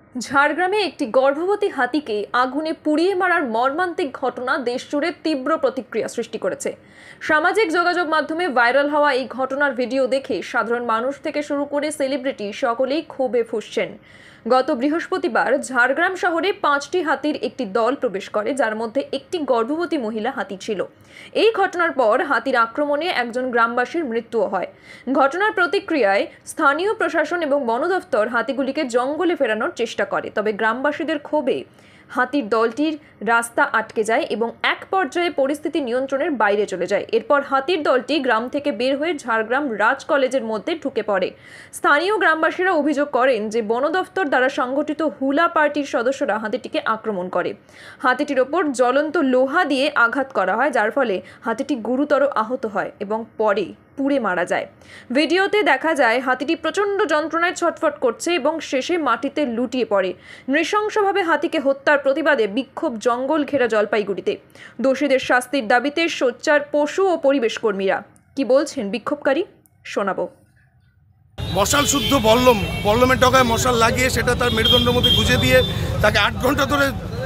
ঝাড়গ্রামে একটি গর্ভবতী হাতিকে আগুনে পুড়িয়ে মারার মর্মান্তিক ঘটনা দেশজুড়ে তীব্র প্রতিক্রিয়া সৃষ্টি করেছে। সামাজিক যোগাযোগ মাধ্যমে ভাইরাল হওয়া এই ঘটনার ভিডিও দেখে সাধারণ মানুষ থেকে শুরু করে সেলিব্রিটি সকলেই ক্ষোভে ফুঁসছেন। গত বৃহস্পতিবার ঝাড়গ্রাম শহরে 5টি হাতির একটি দল প্রবেশ করে, যার মধ্যে একটি গর্ভবতী মহিলা হাতি ছিল। এই ঘটনার পর হাতির আক্রমণে একজন গ্রামবাসীর মৃত্যুও হয়। ঘটনার প্রতিক্রিয়ায় স্থানীয় প্রশাসন এবং বন দফতর হাতিগুলিকে জঙ্গলে ফেরানোর চেষ্টা করে, তবে গ্রামবাসীদের ক্ষোভে হাতির দলটির রাস্তা আটকে যায় এবং এক পর্যায়ে পরিস্থিতি নিয়ন্ত্রণের বাইরে চলে যায়। এরপর হাতির দলটি গ্রাম থেকে বের হয়ে ঝাড়গ্রাম রাজ কলেজের মধ্যে ঢুকে পড়ে। স্থানীয় গ্রামবাসীরা অভিযোগ করেন যে বন দফতর দ্বারা সংগঠিত হুলা পার্টির সদস্যরা হাতিটিকে আক্রমণ করে। হাতিটির ওপর জ্বলন্ত লোহা দিয়ে আঘাত করা হয়, যার ফলে হাতিটি গুরুতর আহত হয় এবং পরে পুড়ে মারা যায়। ভিডিওতে দেখা যায় হাতিটি প্রচণ্ড যন্ত্রণায় ছটফট করছে এবং শেষে মাটিতে লুটিয়ে পড়ে। নৃশংসভাবে হাতিকে হত্যার প্রতিবাদে বিক্ষোভ জঙ্গল ঘেরা জলপাইগুড়িতে। দোষীদের শাস্তির দাবিতে সোচ্চার পশু ও পরিবেশ কর্মীরা। কি বলছেন বিক্ষোভকারী, শোনাবো। মশাল শুদ্ধ বল্লমের ডগায় মশাল লাগিয়ে সেটা তার মেরুদণ্ডের মধ্যে গুঁজে দিয়ে তাকে 8 ঘন্টা ধরে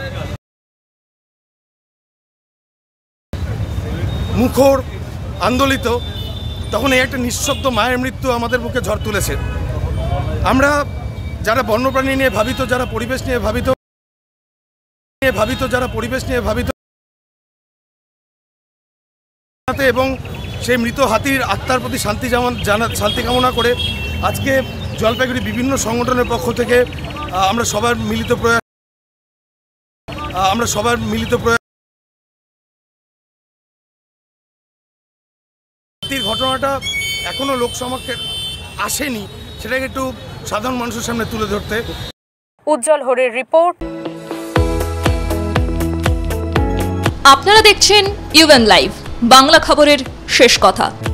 মুখর আন্দোলিত, তখন এই একটা নিঃশব্দ মায়ের মৃত্যু আমাদের মুখে ঝড় তুলেছে। আমরা যারা বন্যপ্রাণী নিয়ে ভাবিত, যারা পরিবেশ নিয়ে ভাবিত এবং সেই মৃত হাতির আত্মার প্রতি শান্তি কামনা করে আজকে জলপাইগুড়ি বিভিন্ন সংগঠনের পক্ষ থেকে আমরা সবার মিলিত প্রয়াস ঘটনাটা এখনো লোকসমক্ষে আসেনি, সেটাকে একটু সাধারণ মানুষের সামনে তুলে ধরতে। উজ্জ্বল হরের রিপোর্ট। আপনারা দেখছেন ইউএন লাইভ, বাংলা খবরের শেষ কথা।